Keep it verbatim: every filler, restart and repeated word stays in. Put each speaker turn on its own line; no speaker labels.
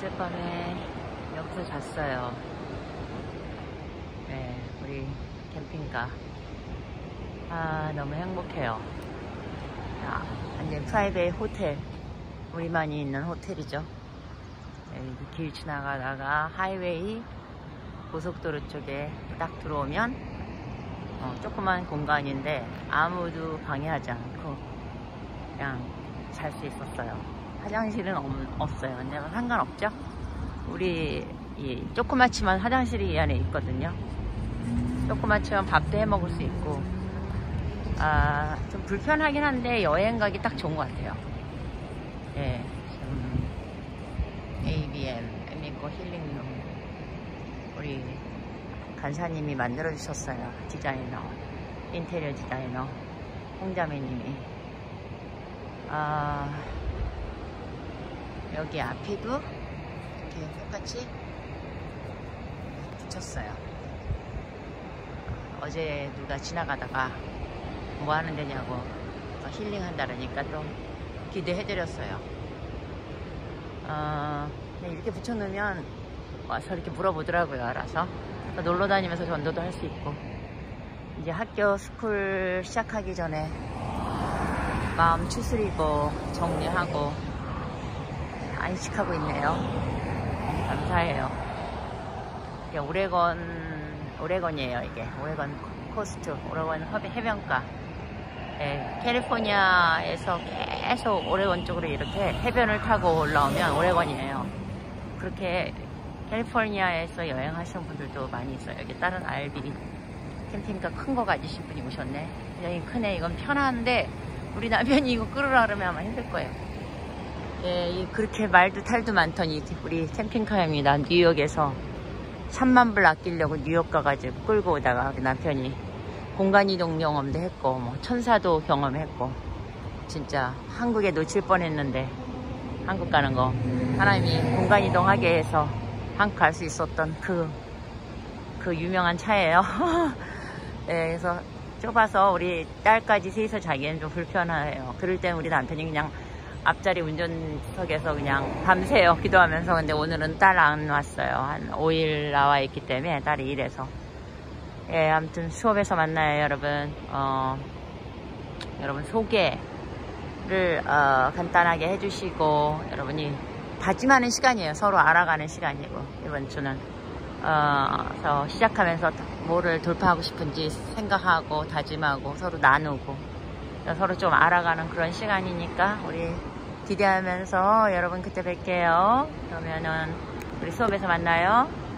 어젯밤에 여기서 잤어요. 네, 우리 캠핑카. 아, 너무 행복해요. 아, 완전 프라이베이 호텔. 우리만이 있는 호텔이죠. 네, 길 지나가다가 하이웨이 고속도로 쪽에 딱 들어오면 어, 조그만 공간인데 아무도 방해하지 않고 그냥 잘 수 있었어요. 화장실은 없, 없어요. 근데 상관없죠. 우리 이 조그맣지만 화장실이 이 안에 있거든요. 조그맣지만 밥도 해 먹을 수 있고, 아, 좀 불편하긴 한데 여행 가기 딱 좋은 것 같아요. 예, 좀 에이비엠 에미고 힐링룸 우리 간사님이 만들어 주셨어요. 디자이너, 인테리어 디자이너 홍자매님이. 아, 여기 앞에도 이렇게 똑같이 붙였어요. 어제 누가 지나가다가 뭐 하는 데냐고 힐링 한다니까 또 기대해드렸어요. 어, 이렇게 붙여놓으면 와서 이렇게 물어보더라고요. 알아서 놀러 다니면서 전도도 할 수 있고. 이제 학교 스쿨 시작하기 전에 마음 추스리고 정리하고 안식하고 있네요. 감사해요. 이게 오레건, 오레건이에요. 이게 오레건 코스트, 오레건 해변가. 네, 캘리포니아에서 계속 오레건 쪽으로 이렇게 해변을 타고 올라오면 오레건이에요. 그렇게 캘리포니아에서 여행하시는 분들도 많이 있어요. 여기 다른 알비 캠핑카 큰 거 가지신 분이 오셨네. 굉장히 크네. 이건 편한데 우리 남편이 이거 끌으라 그러면 아마 힘들 거예요. 예, 그렇게 말도 탈도 많더니 우리 캠핑카입니다. 뉴욕에서 삼만 불 아끼려고 뉴욕 가가지고 끌고 오다가 남편이 공간이동 경험도 했고 뭐 천사도 경험했고 진짜 한국에 놓칠 뻔했는데 한국 가는 거 하나님이 공간이동하게 해서 한국 갈 수 있었던 그, 그 유명한 차예요. 네, 그래서 좁아서 우리 딸까지 셋이서 자기는 좀 불편해요. 그럴 땐 우리 남편이 그냥 앞자리 운전석에서 그냥 밤새요 기도하면서. 근데 오늘은 딸 안 왔어요. 한 오 일 나와 있기 때문에 딸이 일해서. 예, 아무튼 수업에서 만나요, 여러분. 어, 여러분 소개를 어, 간단하게 해주시고, 여러분이 다짐하는 시간이에요. 서로 알아가는 시간이고, 이번 주는 어, 그래서 시작하면서 뭐를 돌파하고 싶은지 생각하고 다짐하고 서로 나누고 서로 좀 알아가는 그런 시간이니까 우리 기대하면서 여러분 그때 뵐게요. 그러면은 우리 수업에서 만나요.